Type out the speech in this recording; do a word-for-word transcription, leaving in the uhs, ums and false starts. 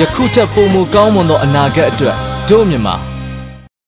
ခုထက်ပိုမိုကောင်းမွန်သောအနာဂတ်အတွက်တို့မြန်မာ